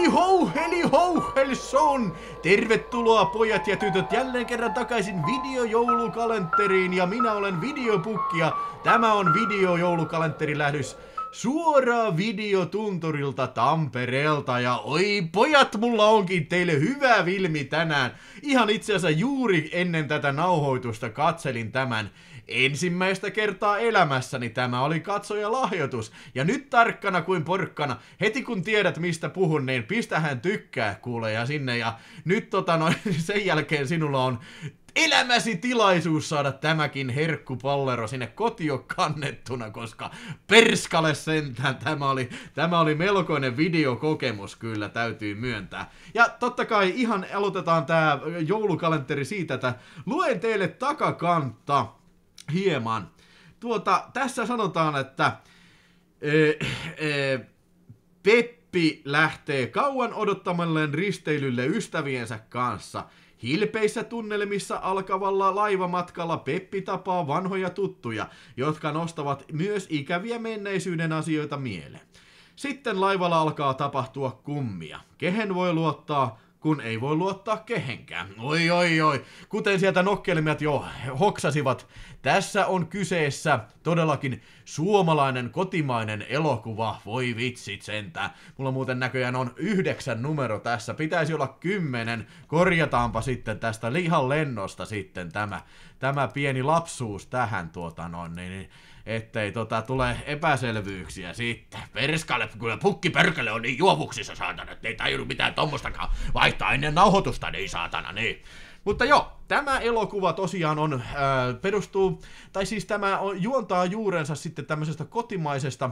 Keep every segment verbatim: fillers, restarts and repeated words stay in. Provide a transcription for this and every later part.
Heli hou, heli hou, helson! Tervetuloa pojat ja tytöt jälleen kerran takaisin videojoulukalenteriin ja minä olen Videopukki ja tämä on videojoulukalenterilähdys suoraan videotunturilta Tampereelta ja oi pojat, mulla onkin teille hyvä filmi tänään. Ihan itse asiassa juuri ennen tätä nauhoitusta katselin tämän. Ensimmäistä kertaa elämässäni tämä oli katsojalahjoitus. Ja nyt tarkkana kuin porkkana, heti kun tiedät mistä puhun, niin pistähän tykkää kuule ja sinne. Ja nyt tota noin, sen jälkeen sinulla on elämäsi tilaisuus saada tämäkin herkkupallero sinne kotio kannettuna, koska perskale sentään tämä oli, tämä oli melkoinen videokokemus kyllä, täytyy myöntää. Ja totta kai ihan aloitetaan tää joulukalenteri siitä, että luen teille takakantta hieman. Tuota, tässä sanotaan, että ee, ee, Peppi lähtee kauan odottamalleen risteilylle ystäviensä kanssa. Hilpeissä tunnelmissa alkavalla laivamatkalla Peppi tapaa vanhoja tuttuja, jotka nostavat myös ikäviä menneisyyden asioita mieleen. Sitten laivalla alkaa tapahtua kummia. Kehen voi luottaa, kun ei voi luottaa kehenkään. Oi oi oi, kuten sieltä nokkelmiat jo hoksasivat, tässä on kyseessä todellakin suomalainen kotimainen elokuva. Voi vitsit sentään. Mulla muuten näköjään on yhdeksän numero tässä. Pitäisi olla kymmenen. Korjataanpa sitten tästä ihan lennosta sitten tämä, tämä pieni lapsuus tähän tuota noin, niin, ettei tota tule epäselvyyksiä sitten. Perskale, kyllä pukki perkele on niin juovuksissa saatana, ettei tajunnut mitään tommostakaan vaihtaa ennen nauhoitusta, niin saatana, niin. Mutta joo, tämä elokuva tosiaan on, ää, perustuu, tai siis tämä on, juontaa juurensa sitten tämmöisestä kotimaisesta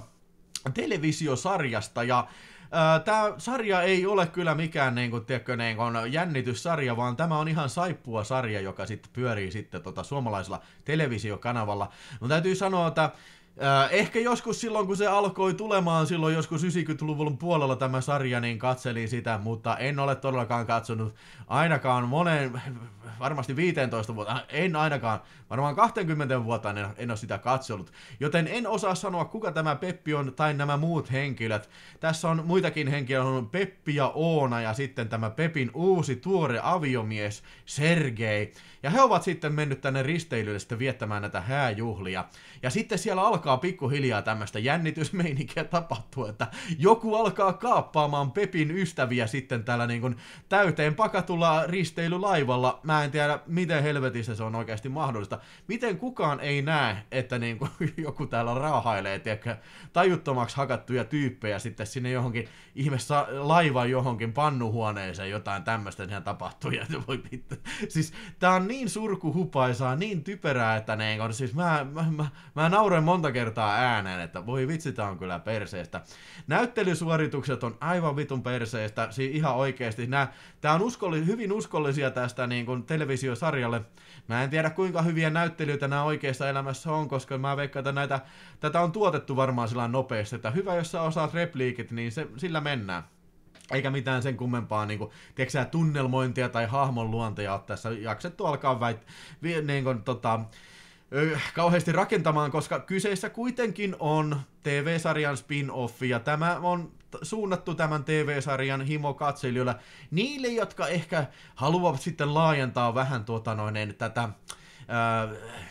televisiosarjasta, ja tämä sarja ei ole kyllä mikään niin kuin, tiedätkö, niin kuin jännityssarja, vaan tämä on ihan saippua sarja, joka sitten pyörii sitten tota, suomalaisella televisiokanavalla. Mutta täytyy sanoa, että Äh, ehkä joskus silloin, kun se alkoi tulemaan silloin joskus yhdeksänkymmentäluvun puolella tämä sarja, niin katselin sitä, mutta en ole todellakaan katsonut ainakaan monen, varmasti viisitoista vuotta, en ainakaan, varmaan kaksikymmentä vuotta en, en ole sitä katsonut, joten en osaa sanoa, kuka tämä Peppi on tai nämä muut henkilöt. Tässä on muitakin henkilöitä, on Peppi ja Oona ja sitten tämä Pepin uusi tuore aviomies Sergei, ja he ovat sitten mennyt tänne risteilylle sitten viettämään näitä hääjuhlia, ja sitten siellä alkaa pikkuhiljaa tämmöistä jännitysmeininkiä tapahtua, että joku alkaa kaappaamaan Pepin ystäviä sitten täällä niin kuin täyteen pakatulla risteilylaivalla. Mä en tiedä, miten helvetissä se on oikeasti mahdollista. Miten kukaan ei näe, että niin kuin joku täällä raahailee, tiedätkö, tajuttomaksi hakattuja tyyppejä sitten sinne johonkin ihmeessä laivan johonkin pannuhuoneeseen, jotain tämmöistä siinä tapahtuu. Ja voi pitää. Siis tää on niin surkuhupaisaa, niin typerää, että niin on, siis mä, mä, mä, mä nauroin monta kertaa ääneen, että voi vitsi, tää on kyllä perseestä. Näyttelysuoritukset on aivan vitun perseestä, siis ihan oikeesti. Nää, tää on uskolli, hyvin uskollisia tästä niin kuin televisiosarjalle. Mä en tiedä kuinka hyviä näyttelyitä nämä oikeassa elämässä on, koska mä veikkaan, että näitä, tätä on tuotettu varmaan sillä nopeasti, että hyvä, jos sä osaat repliikit, niin se, sillä mennään. Eikä mitään sen kummempaa niinku, tiedätkö, tunnelmointia tai hahmon luonteja ole tässä jaksettu alkaa väit, niin kuin, tota, kauheasti rakentamaan, koska kyseessä kuitenkin on T V-sarjan spin-offi, ja tämä on suunnattu tämän T V-sarjan himokatselijoille, niille, jotka ehkä haluavat sitten laajentaa vähän tuota noin, tätä ää,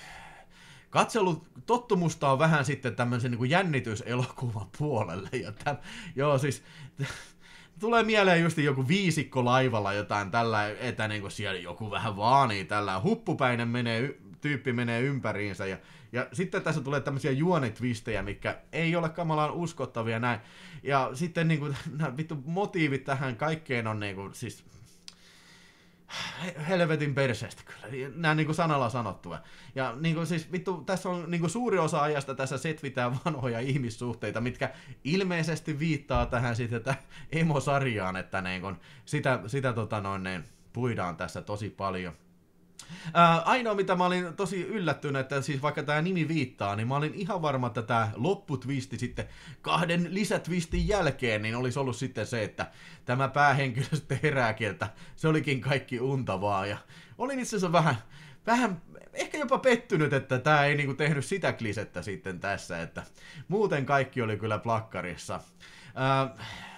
katselutottumusta on vähän sitten tämmöisen niin kuin jännityselokuvan puolelle, ja täm, joo siis tulee mieleen just joku viisikko laivalla jotain tällä, että niin kuin siellä joku vähän vaanii tällä, huppupäinen menee, tyyppi menee ympäriinsä, ja, ja sitten tässä tulee tämmöisiä juonitvistejä, mitkä ei ole kamalaan uskottavia näin, ja sitten niin kuin, nämä vittu motiivit tähän kaikkeen on niin kuin, siis helvetin perseestä kyllä, nämä niin kuin sanalla sanottua. Ja niin kuin siis vittu, tässä on niin kuin suuri osa ajasta tässä setvitään vanhoja ihmissuhteita, mitkä ilmeisesti viittaa tähän sitten emosarjaan, että niin kuin sitä, sitä tota noin, niin puidaan tässä tosi paljon. Ää, ainoa mitä mä olin tosi yllättynyt, että siis vaikka tämä nimi viittaa, niin mä olin ihan varma, että tämä lopputwisti sitten kahden lisätwistin jälkeen, niin olisi ollut sitten se, että tämä päähenkilö sitten herääkin, että se olikin kaikki unta vaan, ja olin itse asiassa vähän, vähän ehkä jopa pettynyt, että tämä ei niinku tehnyt sitä klisettä sitten tässä, että muuten kaikki oli kyllä plakkarissa. Ää,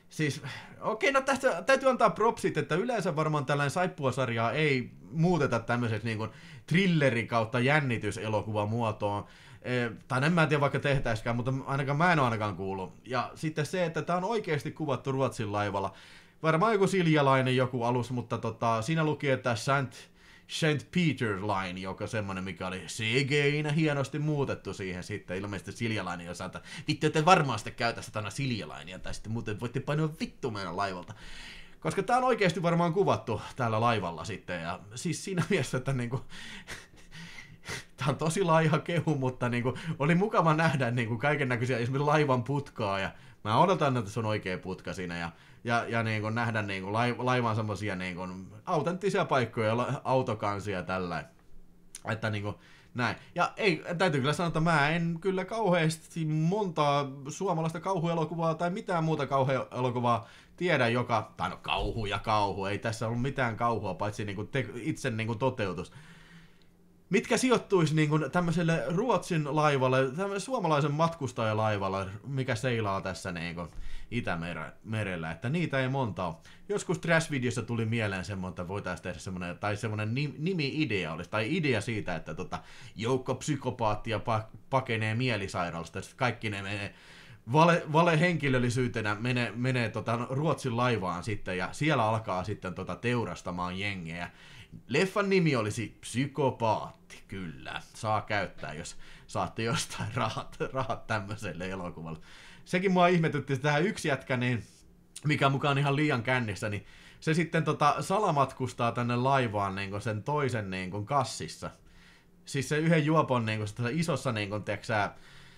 Siis, okei, no tästä täytyy antaa propsit, että yleensä varmaan tällainen saippuasarjaa ei muuteta tämmöiseksi niin kuin thrilleri kautta jännityselokuvan muotoon. E, tai en mä tiedä vaikka tehtäisikään, mutta ainakaan mä en ole ainakaan kuullut. Ja sitten se, että tää on oikeasti kuvattu Ruotsin laivalla. Varmaan joku siljalainen joku alus, mutta tota, siinä luki, että Saint Saint Peter Line, joka semmonen, mikä oli C G I-nä hienosti muutettu siihen sitten. Ilmeisesti siljalainen osaa, että vittu, ette varmaan sitten käytä satana siljalainia, tai sitten muuten voitte painoa vittu meidän laivalta. Koska tää on oikeasti varmaan kuvattu täällä laivalla sitten, ja siis siinä mielessä, että niinku... Tää on tosi laiha kehu, mutta niinku, oli mukava nähdä niinku kaiken näköisiä esimerkiksi laivan putkaa, ja mä odotan, että se on oikea putka siinä, ja, ja, ja niinku nähdä niinku laivan semmosia niinku autenttisia paikkoja, autokansia ja tällä. Että niinku näin. Ja ei, täytyy kyllä sanoa, että mä en kyllä kauheasti montaa suomalaista kauhuelokuvaa tai mitään muuta kauhuelokuvaa tiedä, joka, tai no kauhu ja kauhu, ei tässä ollut mitään kauhua, paitsi niinku te, itse niinku toteutus. Mitkä sijoittuisi niin kuin tämmöiselle Ruotsin laivalle, tämmöiselle suomalaisen matkustajalaivalle, mikä seilaa tässä niin kuin Itämerellä, että niitä ei monta ole. Joskus Trash-videossa tuli mieleen semmoinen, että voitaisiin tehdä semmoinen, tai semmoinen nimi-idea olisi, tai idea siitä, että tota, joukko psykopaattia pakenee mielisairaalasta, että kaikki ne menee vale, valehenkilöllisyytenä menee, menee tota Ruotsin laivaan sitten, ja siellä alkaa sitten tota teurastamaan jengeä. Leffan nimi olisi Psykopaatti, kyllä. Saa käyttää, jos saatte jostain rahat, rahat tämmöiselle elokuvalle. Sekin mua ihmetytti, että tähän yksi jätkä, niin, mikä mukaan ihan liian kännissä, niin se sitten tota, salamatkustaa tänne laivaan niin sen toisen niin kassissa. Siis se yhden juopon niin isossa, niin teksää,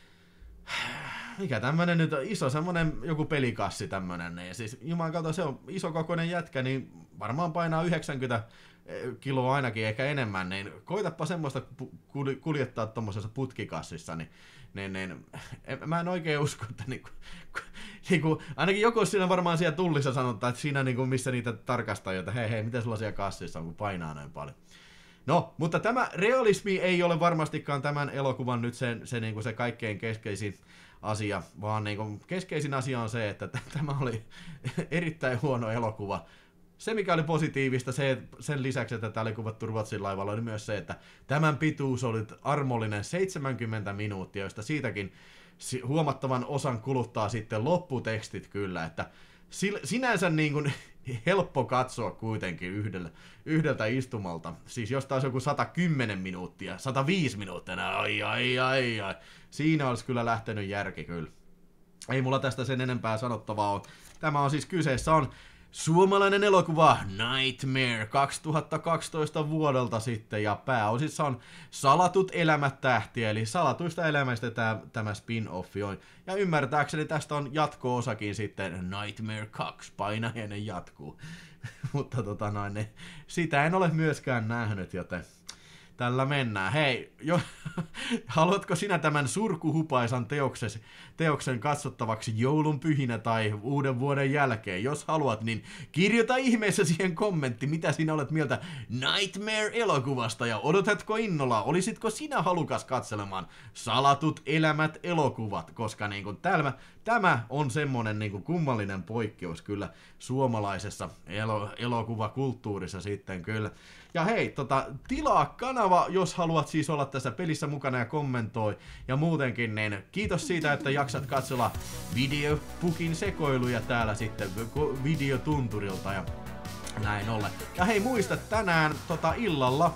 mikä tämmönen nyt on, iso semmonen joku pelikassi tämmönen, niin siis juman kautta se on isokokoinen jätkä, niin varmaan painaa yhdeksänkymmentä kiloa ainakin, ehkä enemmän, niin koitapa semmoista kuljettaa tommosessa putkikassissa, niin, niin, niin mä en oikein usko, että niinku, niinku, ainakin joku siinä varmaan siellä tullissa sanotaan, että siinä niinku, missä niitä tarkastaa, että hei hei, miten sulla siellä kassissa on, kun painaa näin paljon. No, mutta tämä realismi ei ole varmastikaan tämän elokuvan nyt se, se, niinku se kaikkein keskeisin asia, vaan niinku keskeisin asia on se, että tämä oli erittäin huono elokuva. Se, mikä oli positiivista, se, sen lisäksi, että tämä oli kuvattu Ruotsin laivalla, oli myös se, että tämän pituus oli armollinen seitsemänkymmentä minuuttia, josta siitäkin huomattavan osan kuluttaa sitten lopputekstit kyllä, että sinänsä niin kuin helppo katsoa kuitenkin yhdellä, yhdeltä istumalta. Siis jos taas joku sata kymmenen minuuttia, sata viisi minuuttia, ai ai ai ai, siinä olisi kyllä lähtenyt järki kyllä. Ei mulla tästä sen enempää sanottavaa ole. Tämä on siis kyseessä on suomalainen elokuva Nightmare kaksituhattakaksitoista vuodelta sitten, ja pääosissa on Salatut elämät tähtiä, eli salatuista elämästä tämä, tämä spin-offi on. Ja ymmärtääkseni tästä on jatko-osakin sitten Nightmare kaksi, painajainen jatkuu. Mutta tota noin, niin sitä en ole myöskään nähnyt, joten tällä mennään. Hei, jo, haluatko sinä tämän surkuhupaisan teoksen, teoksen katsottavaksi joulun pyhinä tai uuden vuoden jälkeen? Jos haluat, niin kirjoita ihmeessä siihen kommentti, mitä sinä olet mieltä Nightmare-elokuvasta, ja odotatko innolla, olisitko sinä halukas katselemaan Salatut elämät elokuvat, koska niin kuin tämä, tämä on semmonen niin kuin kummallinen poikkeus kyllä suomalaisessa elo, elokuvakulttuurissa sitten kyllä. Ja hei, tota, tilaa kanava, jos haluat siis olla tässä pelissä mukana ja kommentoi. Ja muutenkin, niin kiitos siitä, että jaksat katsella videopukin sekoiluja täällä sitten videotunturilta ja näin ollen. Ja hei, muista tänään tota, illalla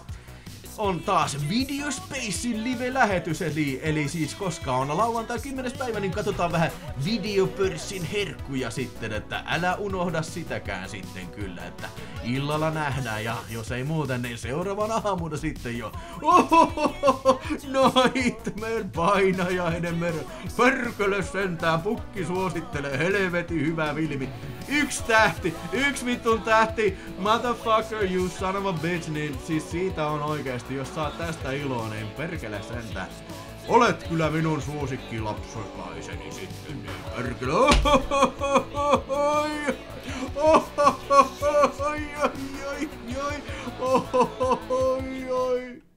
on taas Video Spacein live-lähetys, eli, eli siis koska on lauantai kymmenes päivä, niin katsotaan vähän videopörssin herkkuja sitten, että älä unohda sitäkään sitten kyllä, että illalla nähdään, ja jos ei muuten, niin seuraavana aamuna sitten jo. Ohohoho, Nightmare painajainen mero, pörkölö sentään, pukki suosittelee, helvetin hyvä filmi. Yksi tähti, yksi vittun tähti, motherfucker you son of a bitch, niin siis siitä on oikeesti, jos saat tästä iloa, niin perkele sentään. Olet kyllä minun suosikki lapsakaiseni sitten, niin perkele. Ohohohoi, ohohohoi, oi, oi, oi, ohohohoi, oi.